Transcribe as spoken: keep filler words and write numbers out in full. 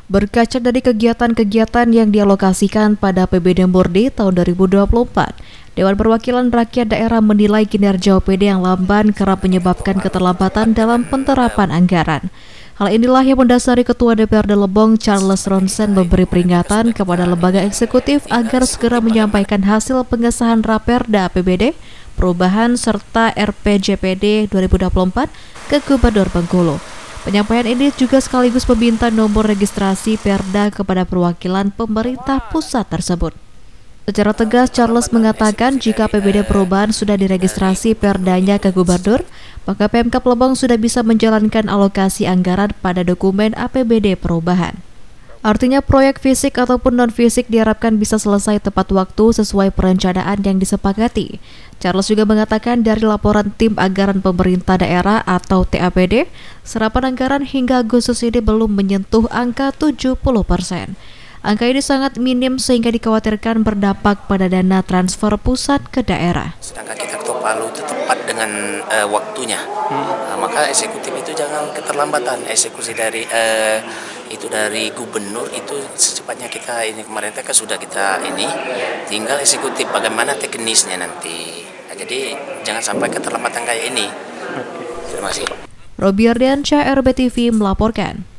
Berkaca dari kegiatan-kegiatan yang dialokasikan pada A P B D Murdi tahun dua ribu dua puluh empat, Dewan Perwakilan Rakyat Daerah menilai kinerja O P D yang lamban kerap menyebabkan keterlambatan dalam penerapan anggaran. Hal inilah yang mendasari Ketua D P R D Lebong Charles Ronsen memberi peringatan kepada lembaga eksekutif agar segera menyampaikan hasil pengesahan Raperda A P B D, perubahan serta R P J P D dua ribu dua puluh empat ke Gubernur Bengkulu. Penyampaian ini juga sekaligus meminta nomor registrasi Perda kepada perwakilan pemerintah pusat tersebut. Secara tegas, Charles mengatakan jika A P B D perubahan sudah diregistrasi Perdanya ke Gubernur, maka Pemkab Lebong sudah bisa menjalankan alokasi anggaran pada dokumen A P B D perubahan. Artinya proyek fisik ataupun non-fisik diharapkan bisa selesai tepat waktu sesuai perencanaan yang disepakati. Charles juga mengatakan dari laporan tim anggaran pemerintah daerah atau T A P D, serapan anggaran hingga Agustus ini belum menyentuh angka tujuh puluh persen. Angka ini sangat minim sehingga dikhawatirkan berdampak pada dana transfer pusat ke daerah. Sedangkan kita ketok palu itu tepat dengan uh, waktunya, hmm. nah, maka eksekutif itu jangan keterlambatan. Eksekusi dari uh, itu dari gubernur itu secepatnya kita ini kemarin kan sudah kita ini, tinggal eksekutif bagaimana teknisnya nanti. Nah, jadi jangan sampai keterlambatan kayak ini. Terima kasih. Robiardiansyah, R B T V melaporkan.